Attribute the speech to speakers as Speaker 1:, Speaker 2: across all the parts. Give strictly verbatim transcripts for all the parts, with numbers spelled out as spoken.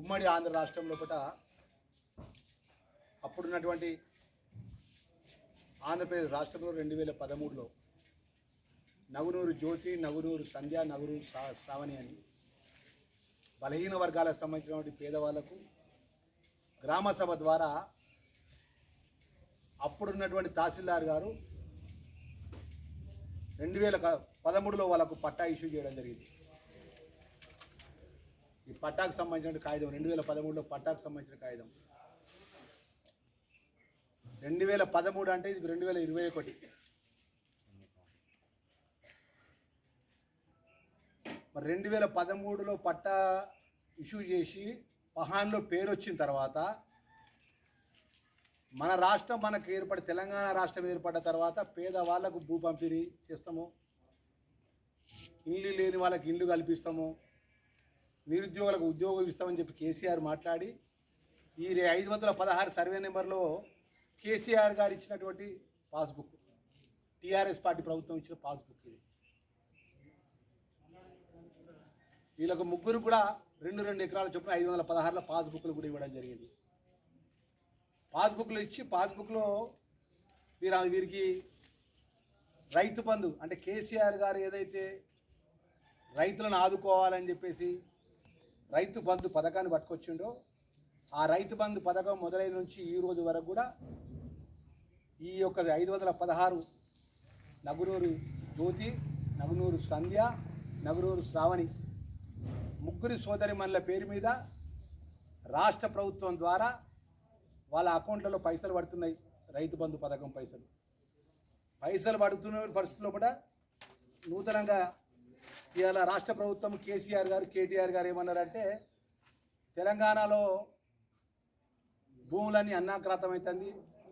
Speaker 1: ఉమ్మడి ఆంధ్ర రాష్ట్రం లోపల అప్పుడున్నటువంటి ఆంధ్రప్రదేశ్ రాష్ట్రంలో రెండు వేల పదమూడులో నగునూరు జ్యోతి, నగునూరు సంధ్య, నగునూరు శ్రావణి అని బలహీన వర్గాలకు సంబంధించినటువంటి పేదవాళ్లకు గ్రామ సభ ద్వారా అప్పుడున్నటువంటి తహసీల్దార్ గారు రెండు వేల పదమూడులో వాళ్ళకు పట్టా ఇష్యూ చేయడం జరిగింది. ఈ పట్టాకు సంబంధించిన కాగితం రెండు వేల పదమూడులో పట్టాకు సంబంధించిన కాగితం రెండు వేల పదమూడు అంటే ఇది రెండు వేల ఇరవై ఒకటి మరి రెండు వేల పదమూడులో పట్టా ఇష్యూ చేసి పహాన్లో పేరు వచ్చిన తర్వాత మన రాష్ట్రం మనకు ఏర్పడి తెలంగాణ రాష్ట్రం ఏర్పడ్డ తర్వాత పేదవాళ్లకు భూ పంపిణీ చేస్తాము, ఇల్లు లేని వాళ్ళకి ఇల్లు కల్పిస్తాము, నిరుద్యోగులకు ఉద్యోగం ఇస్తామని చెప్పి కేసీఆర్ మాట్లాడి ఈ ఐదు వందల పదహారు సర్వే నెంబర్లో కేసీఆర్ గారు ఇచ్చినటువంటి పాస్బుక్, టీఆర్ఎస్ పార్టీ ప్రభుత్వం ఇచ్చిన పాస్బుక్ ఇది. వీళ్ళకు ముగ్గురు కూడా రెండు రెండు ఎకరాల చొప్పున ఐదు వందల పదహారులో పాస్బుక్లు కూడా ఇవ్వడం జరిగింది. పాస్బుక్లు ఇచ్చి పాస్బుక్లో వీరు వీరికి రైతు బంధు అంటే కేసీఆర్ గారు ఏదైతే రైతులను ఆదుకోవాలని చెప్పేసి రైతు బంధు పథకాన్ని పట్టుకొచ్చిండో ఆ రైతు బంధు పథకం మొదలైన నుంచి ఈ రోజు వరకు కూడా ఈ యొక్క ఐదు వందల పదహారు నగునూరు జ్యోతి, నగునూరు సంధ్య, నగునూరు శ్రావణి ముగ్గురి సోదరిమణుల పేరు మీద రాష్ట్ర ప్రభుత్వం ద్వారా వాళ్ళ అకౌంట్లలో పైసలు పడుతున్నాయి. రైతు బంధు పథకం పైసలు పైసలు పడుతున్న పరిస్థితుల్లో కూడా నూతనంగా ఇవాళ రాష్ట్ర ప్రభుత్వం కేసీఆర్ గారు, కేటీఆర్ గారు ఏమన్నారంటే తెలంగాణలో భూములన్నీ అన్నాక్రాంతం అవుతుంది,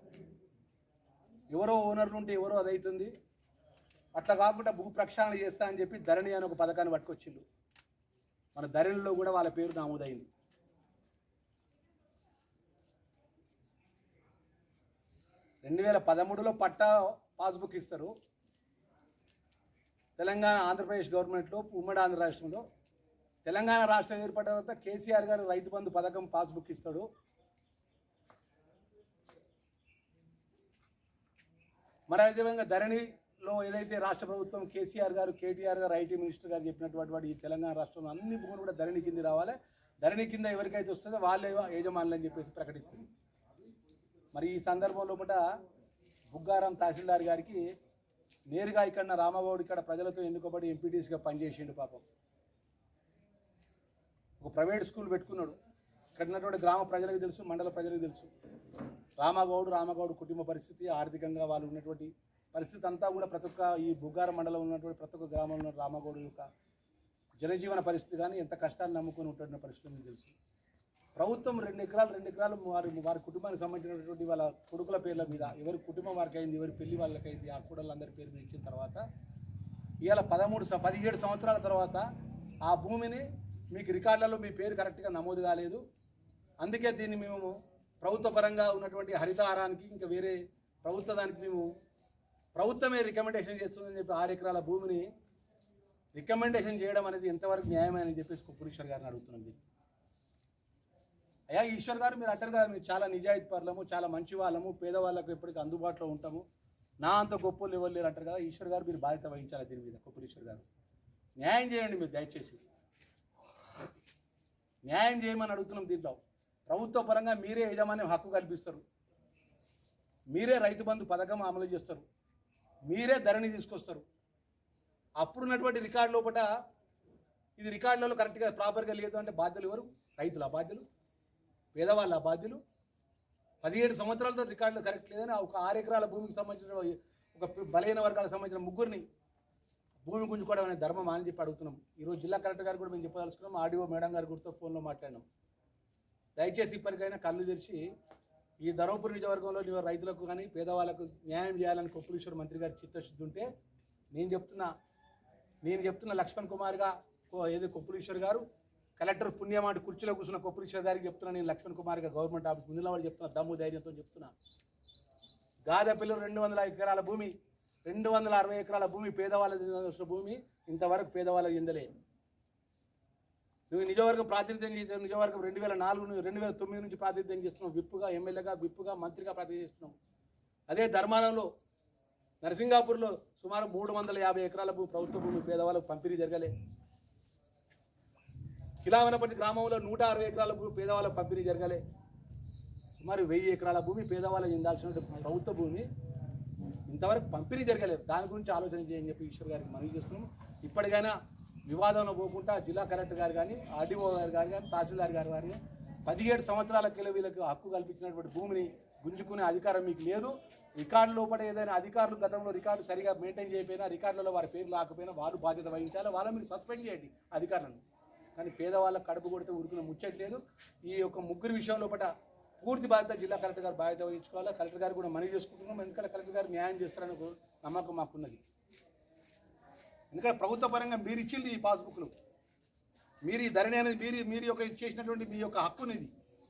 Speaker 1: ఎవరో ఓనర్లు ఉంటే ఎవరో అదవుతుంది, అట్లా కాకుండా భూ ప్రక్షాళన చేస్తా అని చెప్పి ధరణి అని ఒక పథకాన్ని పట్టుకొచ్చిండు. మన ధరణిలో కూడా వాళ్ళ పేరు నమోదైంది. రెండు వేల పదమూడులో పట్టా పాస్బుక్ ఇస్తారు. తెలంగాణ ఆంధ్రప్రదేశ్ గవర్నమెంట్లో ఉమ్మడి ఆంధ్ర రాష్ట్రంలో తెలంగాణ రాష్ట్రం ఏర్పడిన తర్వాత కేసీఆర్ గారు రైతు బంధు పథకం పాస్బుక్ ఇస్తాడు. మరి అదేవిధంగా ధరణిలో ఏదైతే రాష్ట్ర ప్రభుత్వం కేసీఆర్ గారు, కేటీఆర్ గారు, ఐటీ మినిస్టర్ గారు చెప్పినటువంటి ఈ తెలంగాణ రాష్ట్రంలో అన్ని భూములు కూడా ధరణి కింద రావాలి, ధరణి కింద ఎవరికైతే వస్తుందో వాళ్ళే యజమానులు అని చెప్పేసి ప్రకటిస్తుంది. మరి ఈ సందర్భంలో కూడా బుగ్గారం తహసీల్దార్ గారికి నేరుగా ఇక్కడ రామగౌడ్ ఇక్కడ ప్రజలతో ఎన్నుకోబడి ఎంపీటీసీగా పనిచేసిండు. పాపం ఒక ప్రైవేట్ స్కూల్ పెట్టుకున్నాడు. ఇక్కడ ఉన్నటువంటి గ్రామ ప్రజలకు తెలుసు, మండల ప్రజలకు తెలుసు రామగౌడ్ రామగౌడ్ కుటుంబ పరిస్థితి, ఆర్థికంగా వాళ్ళు ఉన్నటువంటి పరిస్థితి అంతా కూడా ప్రతి ఒక్క ఈ బుగ్గారం మండలం ఉన్నటువంటి ప్రతి ఒక్క గ్రామంలో ఉన్న రామగౌడ్ యొక్క జనజీవన పరిస్థితి కానీ ఎంత కష్టాన్ని నమ్ముకొని ఉంటున్న పరిస్థితి మీకు తెలుసు. ప్రభుత్వం రెండు ఎకరాలు రెండు ఎకరాలు వారి వారి కుటుంబానికి సంబంధించినటువంటి వాళ్ళ కొడుకుల పేర్ల మీద ఎవరి కుటుంబం వారికి అయింది, ఎవరి పెళ్లి వాళ్ళకి అయింది, ఆ కూడళ్ళందరి పేరు మీద ఇచ్చిన తర్వాత ఇవాళ పదమూడు పదిహేడు సంవత్సరాల తర్వాత ఆ భూమిని మీకు రికార్డులలో మీ పేరు కరెక్ట్గా నమోదు కాలేదు, అందుకే దీన్ని మేము ప్రభుత్వ పరంగా ఉన్నటువంటి హరితహారానికి ఇంకా వేరే ప్రభుత్వ దానికి మేము ప్రభుత్వమే రికమెండేషన్ చేస్తుందని చెప్పి ఆరు ఎకరాల భూమిని రికమెండేషన్ చేయడం అనేది ఎంతవరకు న్యాయమని చెప్పేసి కొప్పులీశ్వర్ గారిని అడుగుతున్నాం. అయ్యా ఈశ్వర్ గారు, మీరు అంటారు కదా మీరు చాలా నిజాయితీ పరులము, చాలా మంచి వాళ్ళము, పేదవాళ్ళకు ఎప్పటికీ అందుబాటులో ఉంటాము, నా అంత గొప్పలు ఎవరు లేరు అంటారు కదా. ఈశ్వర్ గారు మీరు బాధ్యత వహించాలి దీని మీద. కొప్పులీశ్వర్ గారు న్యాయం చేయండి, మీరు దయచేసి న్యాయం చేయమని అడుగుతున్నాం. దీంట్లో ప్రభుత్వ పరంగా మీరే యజమాన్యం హక్కు కల్పిస్తారు, మీరే రైతు బంధు పథకం అమలు చేస్తారు, మీరే ధరణి తీసుకొస్తారు. అప్పుడున్నటువంటి రికార్డు లోపల ఇది రికార్డులలో కరెక్ట్గా ప్రాపర్గా లేదు అంటే బాధ్యులు ఎవరు? రైతుల బాధ్యులు, పేదవాళ్ళ బాధ్యులు. పదిహేడు సంవత్సరాలతో రికార్డులు కరెక్ట్ లేదని ఒక ఆరు ఎకరాల భూమికి సంబంధించిన ఒక బలహీన వర్గాలకు సంబంధించిన ముగ్గురిని భూమి గుంజుకోవడం అనే ధర్మం అని చెప్పి అడుగుతున్నాం. ఈరోజు జిల్లా కలెక్టర్ గారు కూడా మేము చెప్పదలుచుకున్నాం, ఆర్డీఓ మేడం గారు గురితో ఫోన్లో మాట్లాడినాం. దయచేసి ఇప్పటికైనా కళ్ళు తెరిచి ఈ ధర్మపురి నియోజకవర్గంలో రైతులకు కానీ పేదవాళ్ళకు న్యాయం చేయాలని కొప్పులీశ్వర్ మంత్రి గారి చిత్తశుద్ధి ఉంటే నేను చెప్తున్నా నేను చెప్తున్న లక్ష్మణ్ కుమార్గా ఏదో కొప్పులీశ్వర్ గారు కలెక్టర్ పుణ్యమాటి కుర్చీలో కూర్చున్న కొప్పులీశ్వర్ గారికి చెప్తున్నా, నేను లక్ష్మణ్ కుమార్గా గవర్నమెంట్ ఆఫీస్ ముందులో వాళ్ళు చెప్తున్నా, దమ్ము ధైర్యంతో చెప్తున్నా. గాదెపల్లి రెండు వందల ఎకరాల భూమి రెండు వందల అరవై ఎకరాల భూమి పేదవాళ్ళ భూమి ఇంతవరకు పేదవాళ్ళకి చెందలే. నువ్వు నిజవర్గం ప్రాతినిధ్యం చేసావు, నిజవర్గం రెండు వేల నాలుగు రెండు వేల తొమ్మిది నుంచి ప్రాతినిధ్యం చేస్తున్నావు, విప్పుగా ఎమ్మెల్యేగా విప్పుగా మంత్రిగా ప్రాతినిధ్యం చేస్తున్నావు. అదే ధర్మారంలో నరసింగాపూర్లో సుమారు మూడు వందల యాభై ఎకరాల భూమి ప్రభుత్వ భూమి పేదవాళ్ళకు పంపిణీ జరగలే. కిలావనపల్లి గ్రామంలో నూట అరవై ఎకరాల భూమి పేదవాళ్ళకు పంపిణీ జరగలే. సుమారు వెయ్యి ఎకరాల భూమి పేదవాళ్ళకి చెందాల్సిన ప్రభుత్వ భూమి ఇంతవరకు పంపిణీ జరగలేదు. దాని గురించి ఆలోచన చేయని చెప్పి ఈశ్వర్ గారికి మనవి చేస్తున్నాము. ఇప్పటికైనా వివాదంలో పోకుండా జిల్లా కలెక్టర్ గారు కానీ, ఆర్డీఓ గారు కానీ, తహసీల్దార్ గారు కానీ పదిహేడు సంవత్సరాల కిలో వీళ్ళకి హక్కు కల్పించినటువంటి భూమిని గుంజుకునే అధికారం మీకు లేదు. రికార్డు లోపల ఏదైనా అధికారులు గతంలో రికార్డు సరిగా మెయింటైన్ చేయకపోయినా, రికార్డులలో వారి పేర్లు రాకపోయినా వాళ్ళు బాధ్యత వహించాలి. వాళ్ళని మీరు సస్పెండ్ చేయండి అధికారులను. కానీ పేదవాళ్ళకు కడుపు కొడితే ఉరుకున ముచ్చట్లేదు. ఈ యొక్క ముగ్గురు విషయంలో పట పూర్తి బాధ్యత జిల్లా కలెక్టర్ గారు బాధ్యత వహించుకోవాలి. కలెక్టర్ గారు కూడా మనవి చేసుకుంటున్నాం. ఎందుకంటే కలెక్టర్ గారు న్యాయం చేస్తారని నమ్మకం మాకున్నది. ఎందుకంటే ప్రభుత్వ పరంగా మీరు ఇచ్చింది ఈ పాస్బుక్లు, మీరు ఈ ధరణి అనేది మీరు మీరు యొక్క చేసినటువంటి మీ యొక్క హక్కునిది.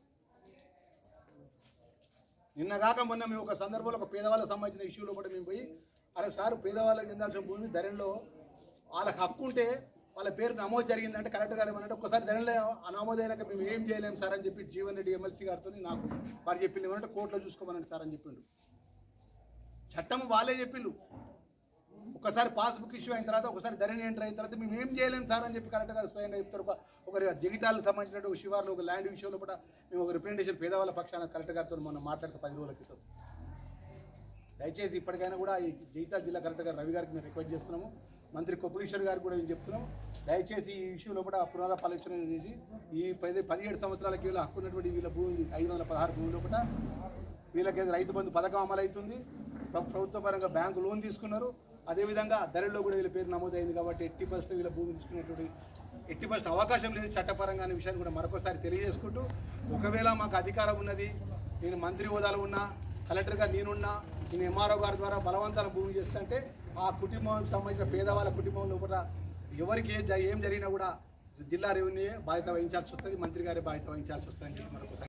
Speaker 1: నిన్నగాక మొన్న మేము ఒక సందర్భంలో ఒక పేదవాళ్ళకు సంబంధించిన ఇష్యూలో కూడా మేము పోయి, అరే సార్ పేదవాళ్ళకి చెందాల్సిన భూమి ధరణిలో వాళ్ళకి హక్కు ఉంటే వాళ్ళ పేరు నమోదు జరిగిందంటే కలెక్టర్ గారు ఏమన్నా ఒకసారి ధరణిలో నమోదైనాక మేము ఏం చేయలేము సార్ అని చెప్పి జీవన్ రెడ్డి ఎమ్మెల్సీ గారితో నాకు వారు చెప్పింది ఏమంటే కోర్టులో చూసుకోమనండి సార్ అని చెప్పిండు. చట్టం వాళ్ళే చెప్పిండు. ఒకసారి పాస్బుక్ ఇష్యూ అయిన తర్వాత ఒకసారి ధరణి ఎంటర్ అయిన తర్వాత మేము ఏం చేయలేము సార్ అని చెప్పి కలెక్టర్ గారు స్వయంగా చెప్తారు. ఒక ఒకరి జగితాలకు సంబంధించిన శివార్లు ఒక ల్యాండ్ విషయంలో కూడా మేము ఒక రిప్రజెంటేషన్ పేదవాళ్ళ పక్షాన కలెక్టర్ గారితో మనం మాట్లాడితే పది రోజుల క్రితం. దయచేసి ఇప్పటికైనా కూడా ఈ జగితాల జిల్లా కలెక్టర్ గారు రవి గారికి మేము రిక్వెస్ట్ చేస్తున్నాము. మంత్రి కొప్పులీశ్వర్ గారికి కూడా మేము చెప్తున్నాము. దయచేసి ఈ విషయంలో కూడా పునరాద పరీక్షణ చేసి ఈ పది పదిహేడు సంవత్సరాలకి వీళ్ళ హక్కు ఉన్నటువంటి వీళ్ళ భూమి ఐదు వందల పదహారు భూమిలో కూడా వీళ్ళకి రైతు బంధు పథకం అమలు అవుతుంది. ప్రభుత్వ పరంగా బ్యాంకు లోన్ తీసుకున్నారు. అదేవిధంగా ధరలో కూడా వీళ్ళ పేరు నమోదైంది కాబట్టి ఎట్టి పర్సెంట్ వీళ్ళ భూమి తీసుకునేటువంటి ఎట్టి పర్సెంట్ అవకాశం లేదు చట్టపరంగా అనే విషయాన్ని కూడా మరొకసారి తెలియజేసుకుంటూ, ఒకవేళ మాకు అధికారం ఉన్నది, నేను మంత్రి హోదాలో ఉన్నా, కలెక్టర్గా నేనున్నా, నేను ఎంఆర్ఓ గారి ద్వారా బలవంతాల భూమి చేస్తుంటే ఆ కుటుంబానికి సంబంధించిన పేదవాళ్ళ కుటుంబంలో కూడా ఎవరికి ఏం జరిగినా కూడా జిల్లా రెవెన్యూ బాధ్యత వహించాల్సి వస్తుంది, మంత్రి గారి బాధ్యత వహించాల్సి వస్తుంది అని చెప్పి మరొకసారి